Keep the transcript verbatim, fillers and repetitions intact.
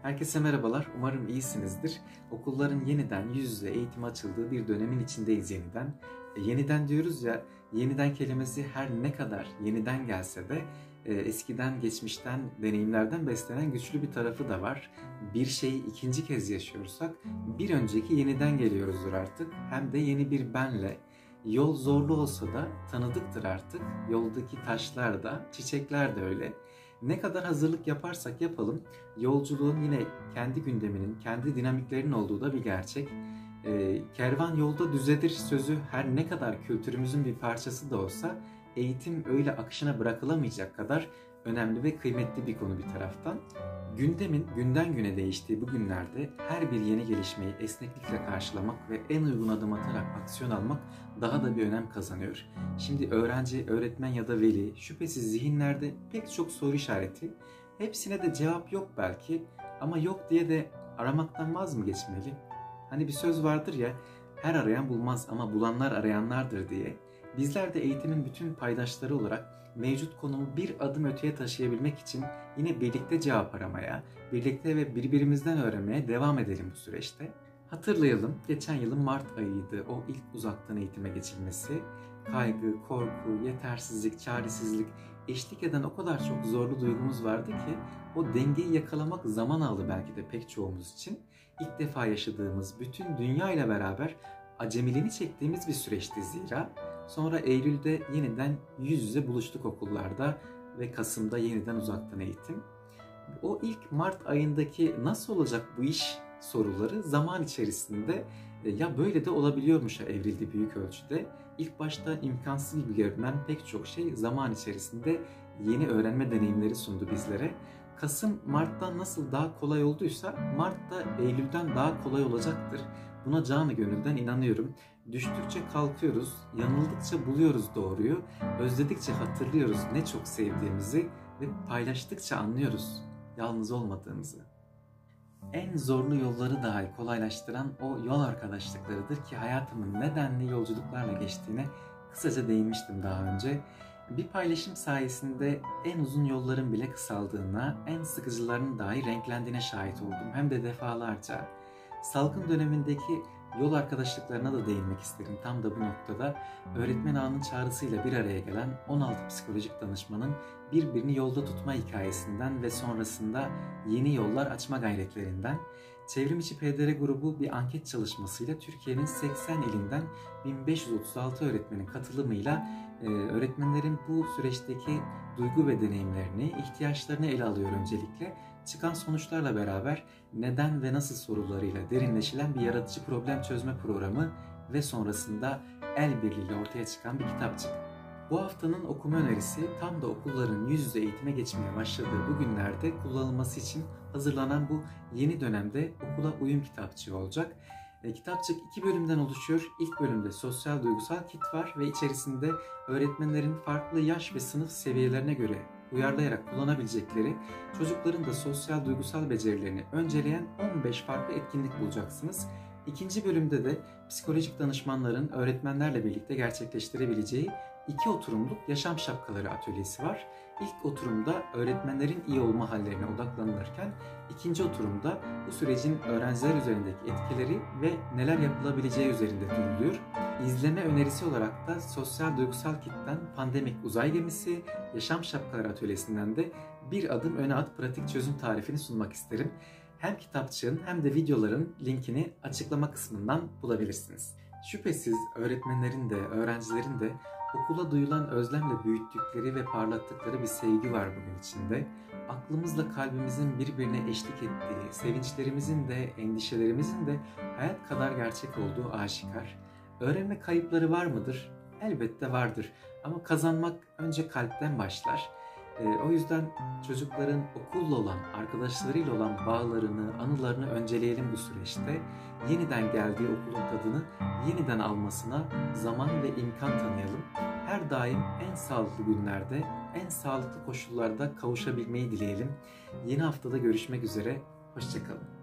Herkese merhabalar, umarım iyisinizdir. Okulların yeniden yüz yüze eğitim açıldığı bir dönemin içindeyiz yeniden. E, yeniden diyoruz ya, yeniden kelimesi her ne kadar yeniden gelse de e, eskiden, geçmişten, deneyimlerden beslenen güçlü bir tarafı da var. Bir şeyi ikinci kez yaşıyorsak bir önceki yeniden geliyoruzdur artık. Hem de yeni bir benle. Yol zorlu olsa da tanıdıktır artık. Yoldaki taşlar da, çiçekler de öyle. Ne kadar hazırlık yaparsak yapalım, yolculuğun yine kendi gündeminin, kendi dinamiklerinin olduğu da bir gerçek. Ee, kervan yolda düzedir sözü her ne kadar kültürümüzün bir parçası da olsa, eğitim öyle akışına bırakılamayacak kadar önemli ve kıymetli bir konu bir taraftan. Gündemin günden güne değiştiği bu günlerde her bir yeni gelişmeyi esneklikle karşılamak ve en uygun adım atarak aksiyon almak daha da bir önem kazanıyor. Şimdi öğrenci, öğretmen ya da veli şüphesiz zihinlerde pek çok soru işareti. Hepsine de cevap yok belki ama yok diye de aramaktan vaz mı geçmeli? Hani bir söz vardır ya, her arayan bulmaz ama bulanlar arayanlardır diye. Bizler de eğitimin bütün paydaşları olarak mevcut konumu bir adım öteye taşıyabilmek için yine birlikte cevap aramaya, birlikte ve birbirimizden öğrenmeye devam edelim bu süreçte. Hatırlayalım, geçen yılın Mart ayıydı o ilk uzaktan eğitime geçilmesi. Kaygı, korku, yetersizlik, çaresizlik eşlik eden o kadar çok zorlu duygumuz vardı ki o dengeyi yakalamak zaman aldı belki de pek çoğumuz için. İlk defa yaşadığımız, bütün dünya ile beraber acemiliğini çektiğimiz bir süreçti zira. Sonra Eylül'de yeniden yüz yüze buluştuk okullarda ve Kasım'da yeniden uzaktan eğitim. O ilk Mart ayındaki nasıl olacak bu iş soruları zaman içerisinde ya böyle de olabiliyormuş'a evrildi büyük ölçüde. İlk başta imkansız gibi görünen pek çok şey zaman içerisinde yeni öğrenme deneyimleri sundu bizlere. Kasım Mart'tan nasıl daha kolay olduysa Mart da Eylül'den daha kolay olacaktır. Buna canı gönülden inanıyorum. Düştükçe kalkıyoruz, yanıldıkça buluyoruz doğruyu, özledikçe hatırlıyoruz ne çok sevdiğimizi ve paylaştıkça anlıyoruz yalnız olmadığımızı. En zorlu yolları dahi kolaylaştıran o yol arkadaşlıklarıdır ki hayatımın nedenli yolculuklarla geçtiğine kısaca değinmiştim daha önce. Bir paylaşım sayesinde en uzun yolların bile kısaldığına, en sıkıcılarının dahi renklendiğine şahit oldum. Hem de defalarca. Salgın dönemindeki yol arkadaşlıklarına da değinmek isterim. Tam da bu noktada öğretmen ağının çağrısıyla bir araya gelen on altı psikolojik danışmanın birbirini yolda tutma hikayesinden ve sonrasında yeni yollar açma gayretlerinden, Çevrimiçi P D R grubu bir anket çalışmasıyla Türkiye'nin seksen ilinden bin beş yüz otuz altı öğretmenin katılımıyla öğretmenlerin bu süreçteki duygu ve deneyimlerini, ihtiyaçlarını ele alıyor öncelikle. Çıkan sonuçlarla beraber neden ve nasıl sorularıyla derinleşilen bir yaratıcı problem çözme programı ve sonrasında el birliğiyle ortaya çıkan bir kitapçık. Bu haftanın okuma önerisi tam da okulların yüz yüze eğitime geçmeye başladığı bu günlerde kullanılması için hazırlanan bu yeni dönemde okula uyum kitapçığı olacak. E, kitapçık iki bölümden oluşuyor. İlk bölümde sosyal duygusal kit var ve içerisinde öğretmenlerin farklı yaş ve sınıf seviyelerine göre uyarlayarak kullanabilecekleri, çocukların da sosyal duygusal becerilerini önceleyen on beş farklı etkinlik bulacaksınız. İkinci bölümde de psikolojik danışmanların öğretmenlerle birlikte gerçekleştirebileceği iki oturumluk yaşam şapkaları atölyesi var. İlk oturumda öğretmenlerin iyi olma hallerine odaklanılırken ikinci oturumda bu sürecin öğrenciler üzerindeki etkileri ve neler yapılabileceği üzerinde duruluyor. İzleme önerisi olarak da sosyal duygusal kitten pandemik uzay gemisi, yaşam şapkaları atölyesinden de bir adım öne at pratik çözüm tarifini sunmak isterim. Hem kitapçığın hem de videoların linkini açıklama kısmından bulabilirsiniz. Şüphesiz öğretmenlerin de öğrencilerin de okula duyulan özlemle büyüttükleri ve parlattıkları bir sevgi var bugün içinde. Aklımızla kalbimizin birbirine eşlik ettiği, sevinçlerimizin de endişelerimizin de hayat kadar gerçek olduğu aşikar. Öğrenme kayıpları var mıdır? Elbette vardır ama kazanmak önce kalpten başlar. E, o yüzden çocukların okulla olan, arkadaşlarıyla olan bağlarını, anılarını önceleyelim bu süreçte. Yeniden geldiği okulun tadını yeniden almasına zaman ve imkan tanıyalım. Her daim en sağlıklı günlerde, en sağlıklı koşullarda kavuşabilmeyi dileyelim. Yeni haftada görüşmek üzere, hoşça kalın.